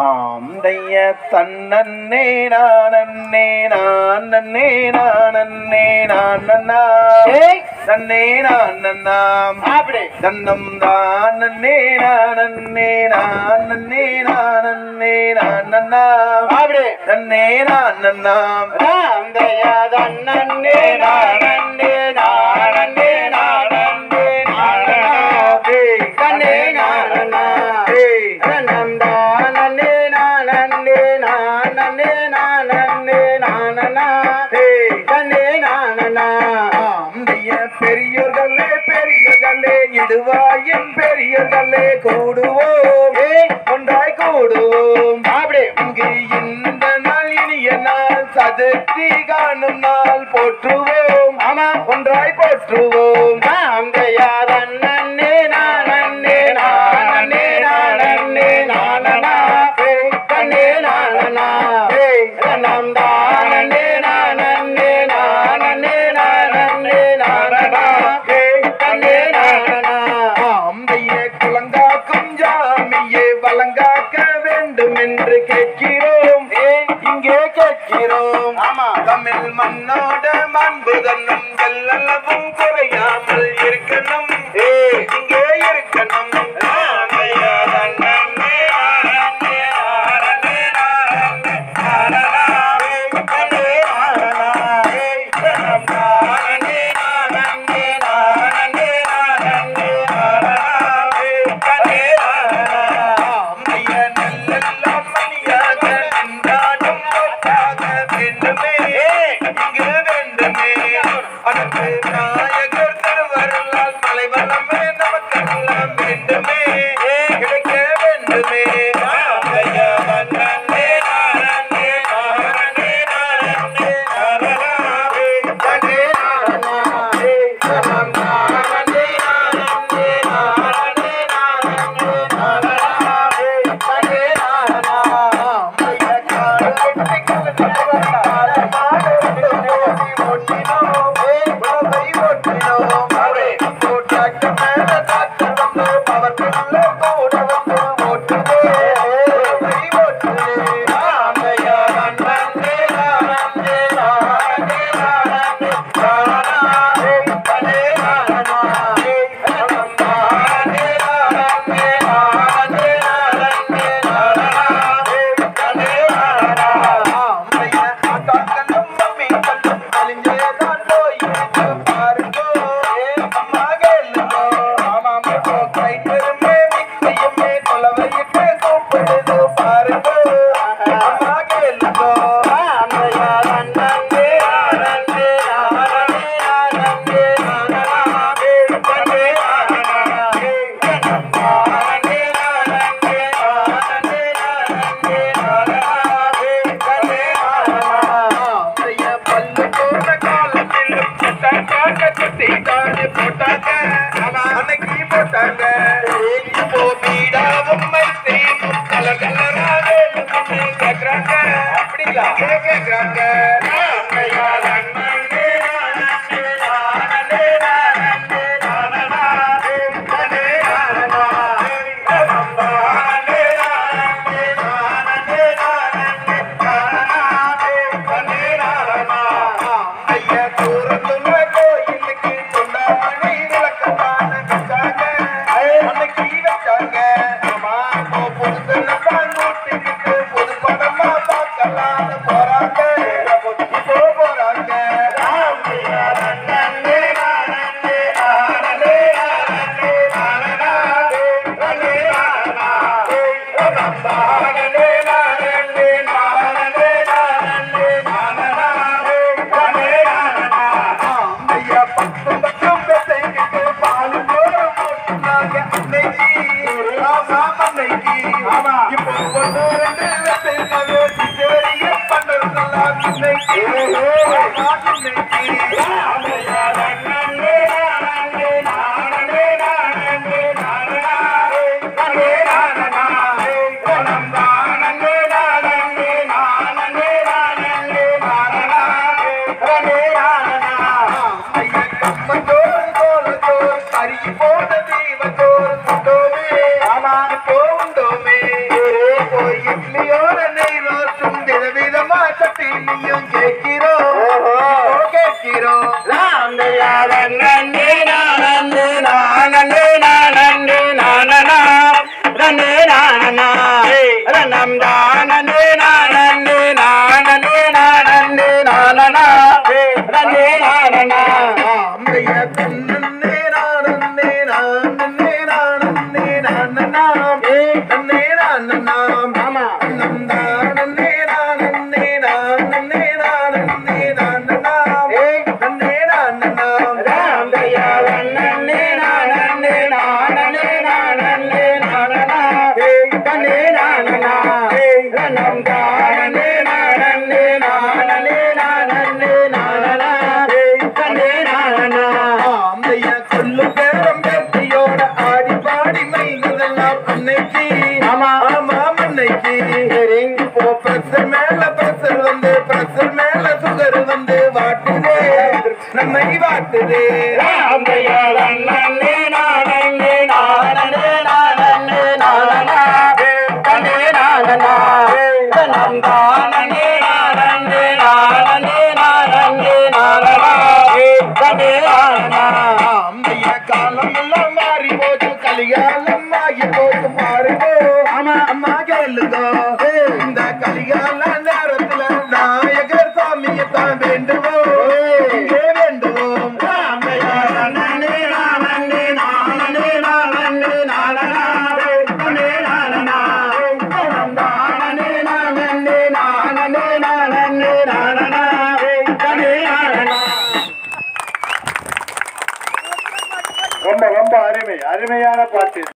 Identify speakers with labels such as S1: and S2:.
S1: ஆந்தைய தன்னே நானே நான் நன்னே நானே நான் நன்னா நன்னே நான் நன்னாம்
S2: அப்படி
S1: தன்னம் தான் நன்னே நானே நான் நன்னே நானே நான் நன்னாம்
S2: அப்படி
S1: நன்னே நான் நன்னாம்
S2: ஆந்தைய தன்னே நானே நானே நானே நானே தன்னே நானா
S1: பெரியோர்களே பெரியோர்களே இடுவாயின் பெரியோர்களே கூடுவோம் ஒன்றாய் கூடுவோம்
S2: அப்படி
S1: இங்கு இந்த நாள் இனிய நாள் சதுர்த்தி காணும் நாள் போற்றுவோம்
S2: ஆமா
S1: ஒன்றாய் போற்றுவோம்
S2: நன்னே நானே நானே நானே நானா தன்னே நானா நம் தானே நானே நானே நானே நானா தன்னே நானா
S1: ஆம்பைய குலங்காக்கும் ஜாமியே வழங்காக்க வேண்டும் என்று கேட்கிறோம் இங்கே கேட்கிறோம்
S2: ஆமா
S1: தமிழ் மண்ணோட மாண்பு தன்னும் எல்லளவும் குறையாமல் இருக்கணும் இங்கே இருக்கணும் நாயகர் திருவருளால் மலை வளமே நமக்கெல்லாம் வேண்டுமே கிடைக்க வேண்டுமே போன தீவத்தோர் இட்லியோட நெய் ரோட்டும் விதவிதமா சட்டினியும் கேட்கிறோம் கேட்கிறோம் நம்மை வாட்டுதே காலம் எல்லாம் மாறி போச்சு கலிகாலம் ஆகி போச்சு பாருங்க அம்மா கேளுங்க இந்த கலிகால நேரத்துல நாயகர் சாமியத்தான் வேண்டுவோம் இங்கே வேண்டுவோம்
S2: ரொம்ப ரொம்ப அருமையான பாட்டு.